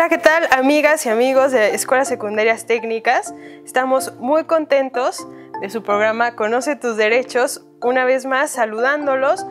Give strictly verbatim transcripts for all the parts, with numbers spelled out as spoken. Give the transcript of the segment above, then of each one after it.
Hola, ¿qué tal, amigas y amigos de Escuelas Secundarias Técnicas? Estamos muy contentos de su programa Conoce tus Derechos, una vez más saludándolos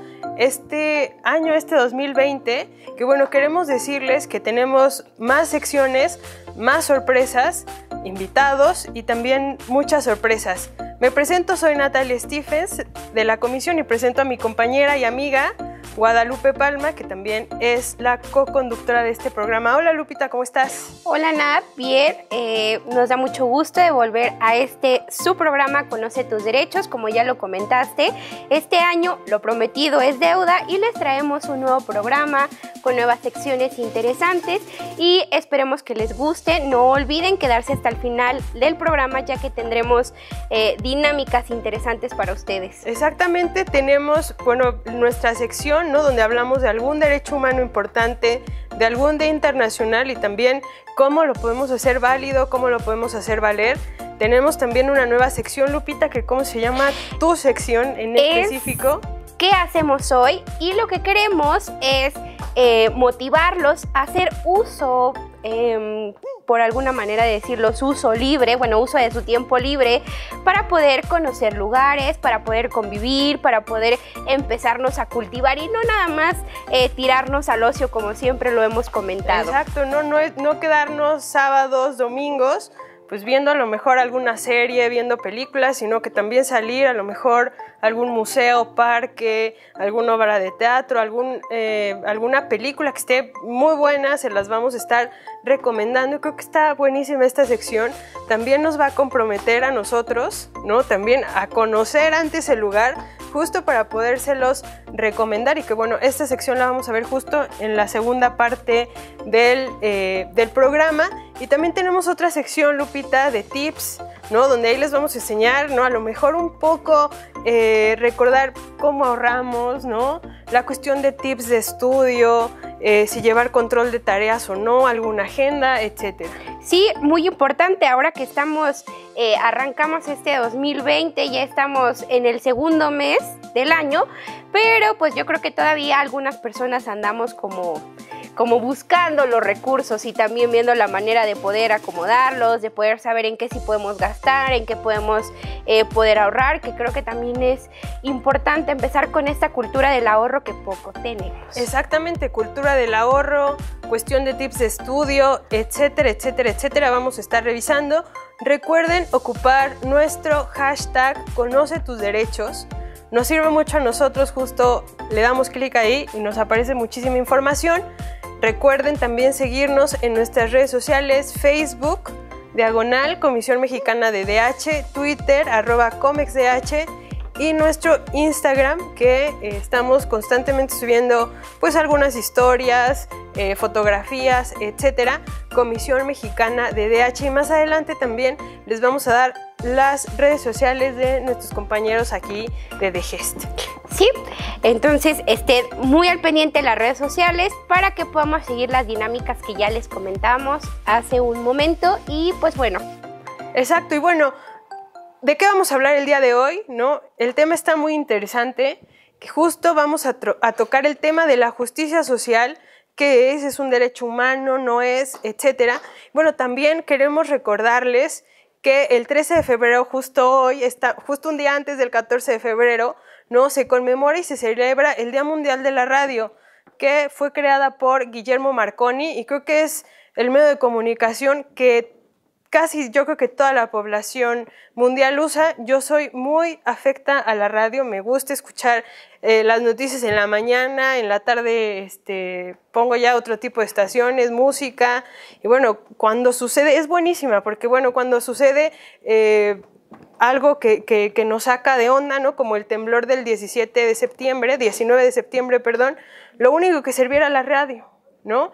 este año, este dos mil veinte, que bueno, queremos decirles que tenemos más secciones, más sorpresas, invitados y también muchas sorpresas. Me presento, soy Natalia Stephens de la comisión y presento a mi compañera y amiga Guadalupe Palma, que también es la co-conductora de este programa. Hola Lupita, ¿cómo estás? Hola Nat, bien, eh, nos da mucho gusto de volver a este su programa Conoce tus Derechos, como ya lo comentaste. Este año lo prometido es deuda y les traemos un nuevo programa con nuevas secciones interesantes y esperemos que les guste. No olviden quedarse hasta el final del programa, ya que tendremos eh, dinámicas interesantes para ustedes. Exactamente, tenemos, bueno, nuestra sección, ¿no?, donde hablamos de algún derecho humano importante, de algún día internacional y también cómo lo podemos hacer válido, cómo lo podemos hacer valer. Tenemos también una nueva sección, Lupita, que ¿cómo se llama tu sección en específico? ¿Qué hacemos hoy? Y lo que queremos es eh, motivarlos a hacer uso, eh, por alguna manera de decirlo, su uso libre, bueno, uso de su tiempo libre para poder conocer lugares, para poder convivir, para poder empezarnos a cultivar y no nada más eh, tirarnos al ocio como siempre lo hemos comentado. Exacto, no, no, no quedarnos sábados, domingos, pues viendo a lo mejor alguna serie, viendo películas, sino que también salir a lo mejor a algún museo, parque, alguna obra de teatro, algún, eh, alguna película que esté muy buena, se las vamos a estar recomendando. Y creo que está buenísima esta sección. También nos va a comprometer a nosotros, ¿no?, también a conocer antes el lugar, justo para podérselos recomendar. Y que bueno, esta sección la vamos a ver justo en la segunda parte del, eh, del programa. Y también tenemos otra sección, Lupita, de tips, ¿no?, donde ahí les vamos a enseñar, ¿no?, a lo mejor un poco eh, recordar cómo ahorramos, ¿no?, la cuestión de tips de estudio, eh, si llevar control de tareas o no, alguna agenda, etcétera. Sí, muy importante, ahora que estamos, eh, arrancamos este dos mil veinte, ya estamos en el segundo mes del año, pero pues yo creo que todavía algunas personas andamos como... como buscando los recursos y también viendo la manera de poder acomodarlos, de poder saber en qué sí podemos gastar, en qué podemos eh, poder ahorrar, que creo que también es importante empezar con esta cultura del ahorro que poco tenemos. Exactamente, cultura del ahorro, cuestión de tips de estudio, etcétera, etcétera, etcétera, vamos a estar revisando. Recuerden ocupar nuestro hashtag Conoce tus Derechos. Nos sirve mucho a nosotros, justo le damos clic ahí y nos aparece muchísima información. Recuerden también seguirnos en nuestras redes sociales, Facebook, diagonal, Comisión Mexicana de D H, Twitter, arroba ComexDH y nuestro Instagram, que eh, estamos constantemente subiendo pues algunas historias, eh, fotografías, etcétera, Comisión Mexicana de D H. Y más adelante también les vamos a dar las redes sociales de nuestros compañeros aquí de DGEST. Sí, entonces estén muy al pendiente de las redes sociales para que podamos seguir las dinámicas que ya les comentamos hace un momento y pues bueno. Exacto, y bueno, ¿de qué vamos a hablar el día de hoy? ¿No? El tema está muy interesante, que justo vamos a, a tocar el tema de la justicia social. ¿Qué es? ¿Es un derecho humano? ¿No es? Etcétera. Bueno, también queremos recordarles que el trece de febrero, justo hoy, está, justo un día antes del catorce de febrero, ¿no?, se conmemora y se celebra el Día Mundial de la Radio, que fue creada por Guillermo Marconi y creo que es el medio de comunicación que casi yo creo que toda la población mundial usa. Yo soy muy afecta a la radio, me gusta escuchar eh, las noticias en la mañana, en la tarde este, pongo ya otro tipo de estaciones, música, y bueno, cuando sucede, es buenísima, porque bueno, cuando sucede eh, algo que, que, que nos saca de onda, ¿no?, como el temblor del diecisiete de septiembre, diecinueve de septiembre, perdón, lo único que servía era la radio, ¿no?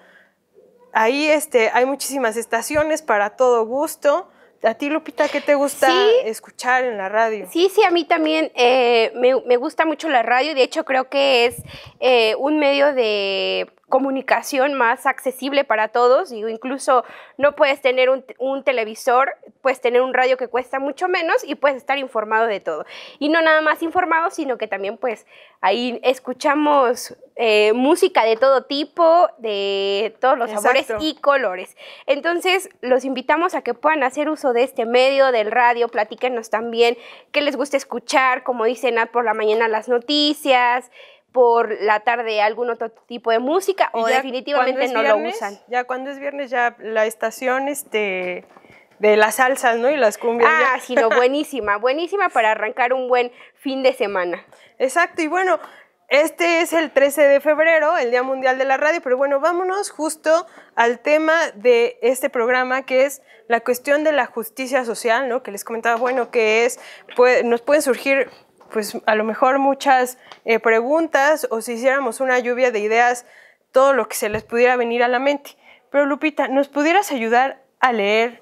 Ahí este, hay muchísimas estaciones para todo gusto. ¿A ti, Lupita, qué te gusta sí, escuchar en la radio? Sí, sí, a mí también eh, me, me gusta mucho la radio y de hecho creo que es eh, un medio de comunicación más accesible para todos. Digo, incluso no puedes tener un, un televisor, puedes tener un radio que cuesta mucho menos y puedes estar informado de todo. Y no nada más informado, sino que también pues ahí escuchamos eh, música de todo tipo, de todos los Exacto. sabores y colores. Entonces los invitamos a que puedan hacer uso de este medio, del radio. Platíquenos también qué les gusta escuchar, como dice Nat, por la mañana las noticias, por la tarde algún otro tipo de música, o definitivamente no viernes, lo usan. Ya cuando es viernes, ya la estación este, de las salsas, ¿no? Y las cumbias. Ah, ya. sí, no, buenísima, buenísima para arrancar un buen fin de semana. Exacto, y bueno, este es el trece de febrero, el Día Mundial de la Radio, pero bueno, vámonos justo al tema de este programa, que es la cuestión de la justicia social, ¿no? Que les comentaba, bueno, que es, puede, nos pueden surgir pues a lo mejor muchas eh, preguntas, o si hiciéramos una lluvia de ideas, todo lo que se les pudiera venir a la mente. Pero Lupita, ¿nos pudieras ayudar a leer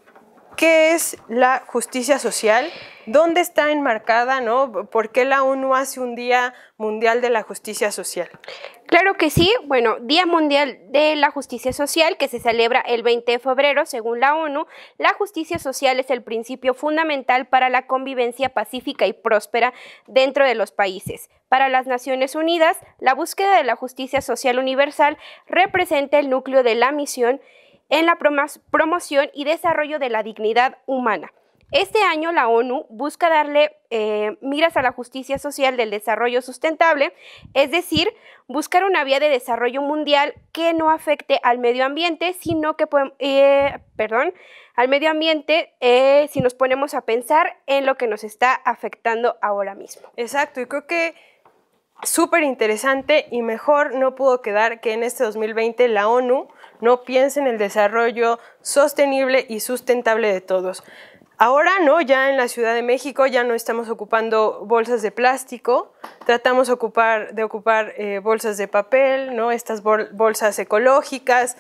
qué es la justicia social? ¿Dónde está enmarcada, no? ¿Por qué la ONU hace un Día Mundial de la Justicia Social? Claro que sí. Bueno, Día Mundial de la Justicia Social, que se celebra el veinte de febrero, según la ONU. La justicia social es el principio fundamental para la convivencia pacífica y próspera dentro de los países. Para las Naciones Unidas, la búsqueda de la justicia social universal representa el núcleo de la misión en la promoción y desarrollo de la dignidad humana. Este año la ONU busca darle eh, miras a la justicia social del desarrollo sustentable, es decir, buscar una vía de desarrollo mundial que no afecte al medio ambiente, sino que, eh, perdón, al medio ambiente eh, si nos ponemos a pensar en lo que nos está afectando ahora mismo. Exacto, y creo que súper interesante, y mejor no pudo quedar que en este dos mil veinte la ONU no piense en el desarrollo sostenible y sustentable de todos. Ahora no, ya en la Ciudad de México ya no estamos ocupando bolsas de plástico, tratamos de ocupar, de ocupar eh, bolsas de papel, ¿no? Estas bol bolsas ecológicas,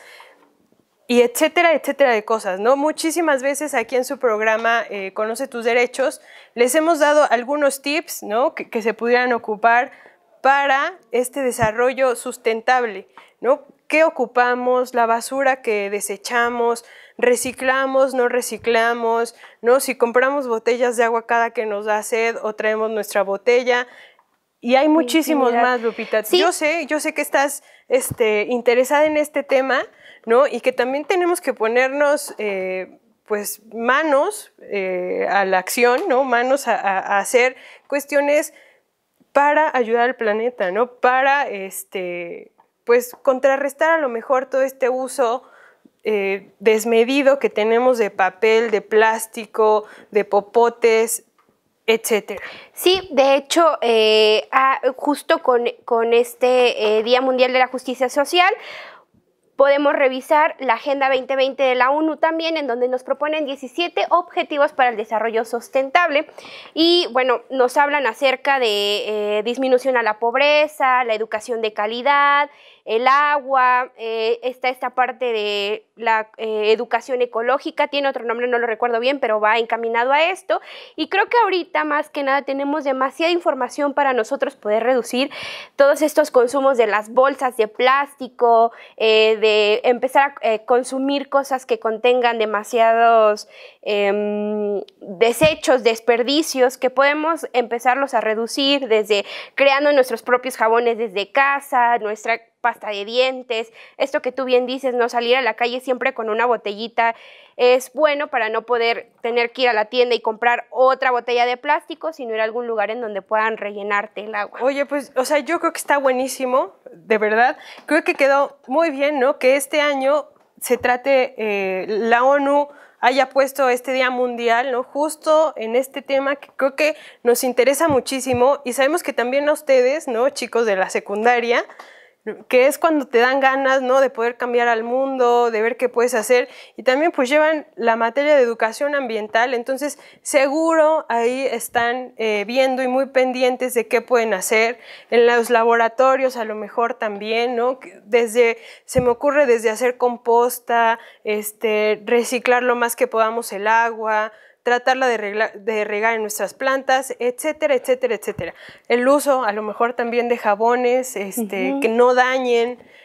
y etcétera, etcétera de cosas, ¿no? Muchísimas veces aquí en su programa eh, Conoce tus Derechos les hemos dado algunos tips, ¿no? que, que se pudieran ocupar para este desarrollo sustentable, ¿no? ¿Qué ocupamos? La basura que desechamos, reciclamos, no reciclamos, ¿no? Si compramos botellas de agua cada que nos da sed o traemos nuestra botella. Y hay muchísimos Infinidad. más, Lupita. Sí. Yo sé, yo sé que estás este, interesada en este tema, ¿no? Y que también tenemos que ponernos eh, pues manos eh, a la acción, ¿no? Manos a, a hacer cuestiones para ayudar al planeta, ¿no? Para este, pues contrarrestar a lo mejor todo este uso eh, desmedido que tenemos de papel, de plástico, de popotes, etcétera. Sí, de hecho, eh, ah, justo con, con este eh, Día Mundial de la Justicia Social, podemos revisar la Agenda veinte veinte de la ONU también, en donde nos proponen diecisiete objetivos para el desarrollo sustentable. Y bueno, nos hablan acerca de eh, disminución a la pobreza, la educación de calidad, el agua, eh, está esta parte de la eh, educación ecológica, tiene otro nombre, no lo recuerdo bien, pero va encaminado a esto. Y creo que ahorita más que nada tenemos demasiada información para nosotros poder reducir todos estos consumos de las bolsas de plástico, eh, de empezar a eh, consumir cosas que contengan demasiados eh, desechos, desperdicios, que podemos empezarlos a reducir desde creando nuestros propios jabones desde casa, nuestra pasta de dientes, esto que tú bien dices, no salir a la calle siempre con una botellita es bueno para no poder tener que ir a la tienda y comprar otra botella de plástico, sino ir a algún lugar en donde puedan rellenarte el agua. Oye, pues, o sea, yo creo que está buenísimo, de verdad. Creo que quedó muy bien, ¿no? Que este año se trate, eh, la ONU haya puesto este Día Mundial, ¿no? Justo en este tema que creo que nos interesa muchísimo, y sabemos que también a ustedes, ¿no? Chicos de la secundaria, que es cuando te dan ganas, ¿no? De poder cambiar al mundo, de ver qué puedes hacer, y también pues llevan la materia de educación ambiental, entonces seguro ahí están eh, viendo y muy pendientes de qué pueden hacer, en los laboratorios a lo mejor también, ¿no? Desde, se me ocurre desde hacer composta, este, reciclar lo más que podamos el agua, tratarla de, regla, de regar en nuestras plantas, etcétera, etcétera, etcétera. El uso a lo mejor también de jabones este, uh-huh. que no dañen,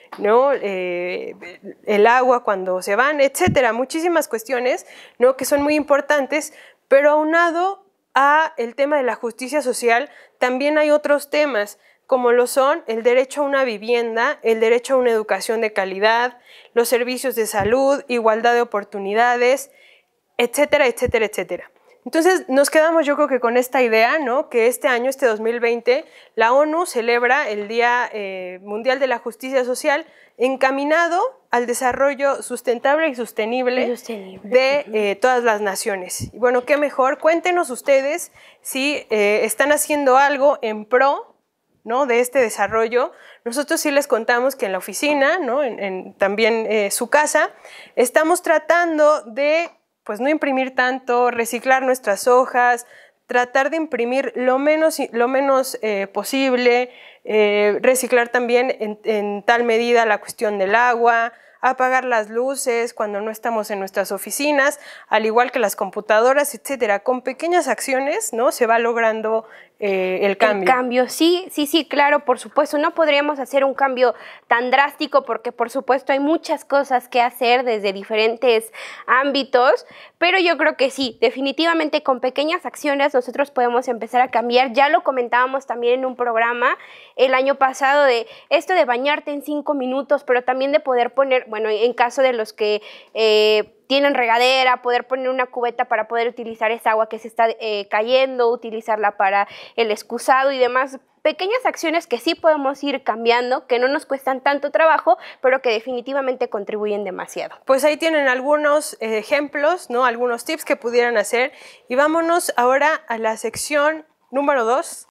¿no? Eh, el agua cuando se van, etcétera. Muchísimas cuestiones, ¿no? Que son muy importantes, pero aunado a el tema de la justicia social, también hay otros temas, como lo son el derecho a una vivienda, el derecho a una educación de calidad, los servicios de salud, igualdad de oportunidades, etcétera, etcétera, etcétera. Entonces nos quedamos yo creo que con esta idea, ¿no? Que este año, este dos mil veinte, la ONU celebra el Día eh, Mundial de la Justicia Social encaminado al desarrollo sustentable y sostenible, sostenible. de eh, todas las naciones. Y bueno, qué mejor, cuéntenos ustedes si eh, están haciendo algo en pro, ¿no? de este desarrollo. Nosotros sí les contamos que en la oficina, ¿no? en, en también eh, su casa, estamos tratando de pues no imprimir tanto, reciclar nuestras hojas, tratar de imprimir lo menos, lo menos eh, posible, eh, reciclar también en, en tal medida la cuestión del agua, apagar las luces cuando no estamos en nuestras oficinas, al igual que las computadoras, etcétera. Con pequeñas acciones, ¿no? se va logrando eh, el cambio. El cambio, sí, sí, sí, claro, por supuesto. No podríamos hacer un cambio tan drástico porque, por supuesto, hay muchas cosas que hacer desde diferentes ámbitos, pero yo creo que sí, definitivamente con pequeñas acciones nosotros podemos empezar a cambiar. Ya lo comentábamos también en un programa el año pasado de esto de bañarte en cinco minutos, pero también de poder poner, bueno, en caso de los que eh, tienen regadera, poder poner una cubeta para poder utilizar esa agua que se está eh, cayendo, utilizarla para el excusado y demás. Pequeñas acciones que sí podemos ir cambiando, que no nos cuestan tanto trabajo, pero que definitivamente contribuyen demasiado. Pues ahí tienen algunos eh, ejemplos, ¿no? Algunos tips que pudieran hacer. Y vámonos ahora a la sección número dos.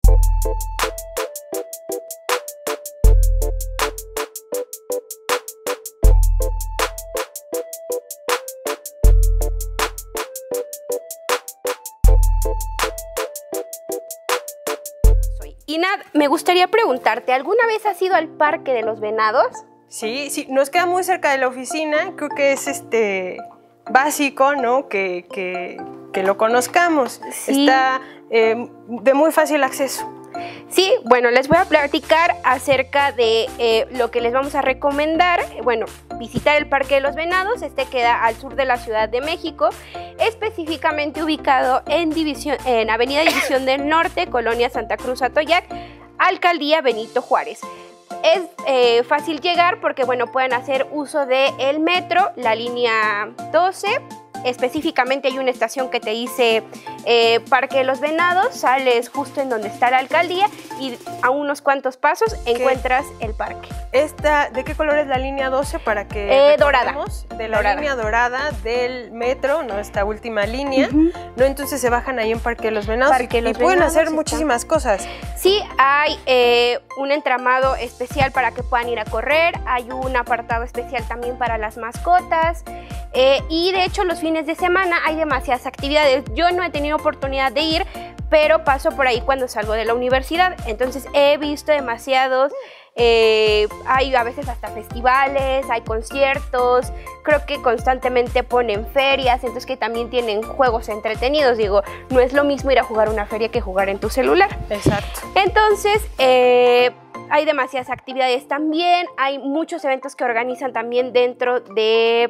Y Nat, me gustaría preguntarte, ¿alguna vez has ido al Parque de los Venados? Sí, sí, nos queda muy cerca de la oficina, creo que es este básico, ¿no? Que, que, que lo conozcamos. Sí. Está eh, de muy fácil acceso. Sí, bueno, les voy a platicar acerca de eh, lo que les vamos a recomendar. Bueno, visitar el Parque de los Venados. Este queda al sur de la Ciudad de México, específicamente ubicado en, división, en Avenida División del Norte, Colonia Santa Cruz Atoyac, Alcaldía Benito Juárez. Es eh, fácil llegar porque, bueno, pueden hacer uso del metro, la línea doce. Específicamente hay una estación que te dice eh, Parque de los Venados, sales justo en donde está la alcaldía y a unos cuantos pasos encuentras el parque. Esta, ¿de qué color es la línea doce para que eh, dorada. De la dorada. línea dorada del metro, ¿no? Esta última línea, uh-huh. ¿no? Entonces se bajan ahí en Parque de los Venados Parque y, los y pueden Venados hacer está. muchísimas cosas. Sí, hay eh, un entramado especial para que puedan ir a correr, hay un apartado especial también para las mascotas eh, y de hecho los fines de semana hay demasiadas actividades. Yo no he tenido oportunidad de ir, pero paso por ahí cuando salgo de la universidad, entonces he visto demasiados, eh, hay a veces hasta festivales, hay conciertos, creo que constantemente ponen ferias, entonces que también tienen juegos entretenidos. Digo, no es lo mismo ir a jugar una feria que jugar en tu celular. Exacto. Entonces, eh, hay demasiadas actividades también, hay muchos eventos que organizan también dentro de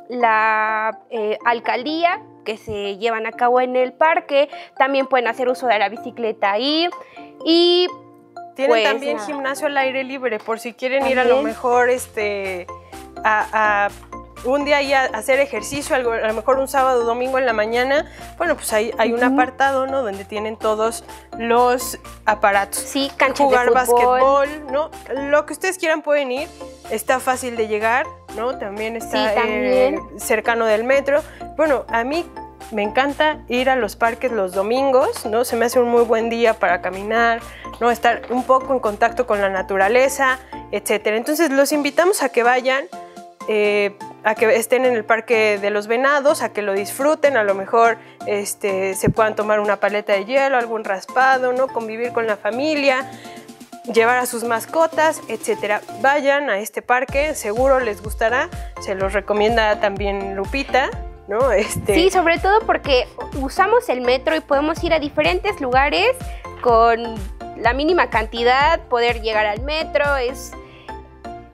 la eh, alcaldía que se llevan a cabo en el parque. También pueden hacer uso de la bicicleta ahí y tienen pues, también nada. gimnasio al aire libre por si quieren ¿También? ir a lo mejor este a, a un día ahí a hacer ejercicio, a lo mejor un sábado o domingo en la mañana. Bueno, pues hay, hay un uh-huh. apartado, ¿no? Donde tienen todos los aparatos. Sí, canchas Jugar de básquetbol, ¿no? Lo que ustedes quieran pueden ir. Está fácil de llegar, ¿no? También está sí, también. Eh, cercano del metro. Bueno, a mí me encanta ir a los parques los domingos, ¿no? Se me hace un muy buen día para caminar, ¿no? Estar un poco en contacto con la naturaleza, etcétera. Entonces los invitamos a que vayan, eh, a que estén en el Parque de los Venados, a que lo disfruten, a lo mejor este, se puedan tomar una paleta de hielo, algún raspado, ¿no? Convivir con la familia, llevar a sus mascotas, etcétera. Vayan a este parque, seguro les gustará, se los recomienda también Lupita, ¿no? Este... Sí, sobre todo porque usamos el metro y podemos ir a diferentes lugares con la mínima cantidad, poder llegar al metro, es...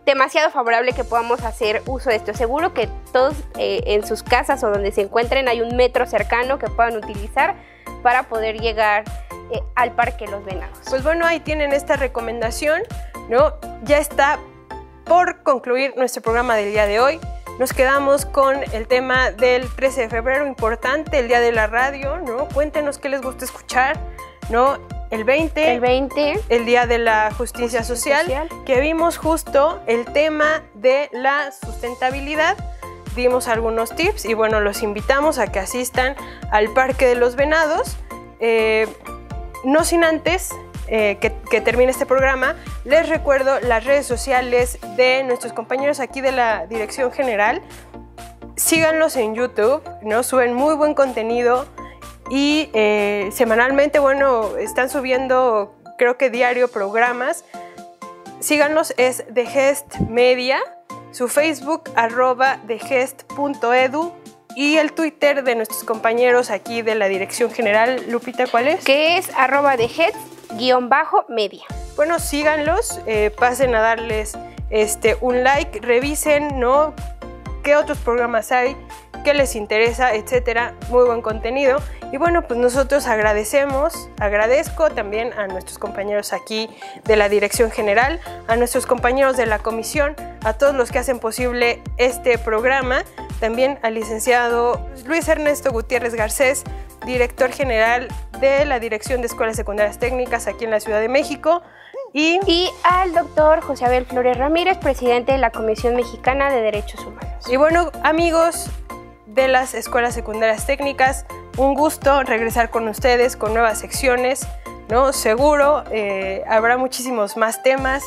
demasiado favorable que podamos hacer uso de esto. Seguro que todos eh, en sus casas o donde se encuentren hay un metro cercano que puedan utilizar para poder llegar eh, al Parque Los Venados. Pues bueno, ahí tienen esta recomendación, ¿no? Ya está por concluir nuestro programa del día de hoy. Nos quedamos con el tema del trece de febrero, importante, el Día de la Radio, ¿no? Cuéntenos qué les gusta escuchar, ¿no? El veinte, el veinte, el Día de la Justicia, Justicia Social, Social, que vimos justo el tema de la sustentabilidad. Dimos algunos tips y bueno, los invitamos a que asistan al Parque de los Venados. Eh, no sin antes eh, que, que termine este programa, les recuerdo las redes sociales de nuestros compañeros aquí de la Dirección General. Síganlos en YouTube, ¿no? Suben muy buen contenido. Y eh, semanalmente, bueno, están subiendo, creo que diario, programas. Síganos, es The Gest Media, su Facebook, arroba thegest punto edu, y el Twitter de nuestros compañeros aquí de la Dirección General. Lupita, ¿cuál es? Que es arroba thegest guión bajo media. Bueno, síganlos, eh, pasen a darles este, un like, revisen, ¿no? ¿Qué otros programas hay? ¿Qué les interesa? Etcétera. Muy buen contenido. Y bueno, pues nosotros agradecemos, agradezco también a nuestros compañeros aquí de la Dirección General, a nuestros compañeros de la comisión, a todos los que hacen posible este programa, también al licenciado Luis Ernesto Gutiérrez Garcés, director general de la Dirección de Escuelas Secundarias Técnicas aquí en la Ciudad de México, y, y al doctor José Abel Flores Ramírez, presidente de la Comisión Mexicana de Derechos Humanos. Y bueno, amigos de las Escuelas Secundarias Técnicas, un gusto regresar con ustedes con nuevas secciones, ¿no? Seguro eh, habrá muchísimos más temas,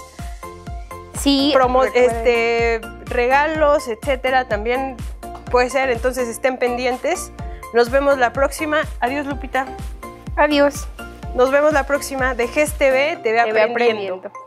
sí, promo este, regalos, etcétera, también puede ser, entonces estén pendientes. Nos vemos la próxima. Adiós, Lupita. Adiós. Nos vemos la próxima de Gest T V, T V Aprendiendo. Aprendiendo.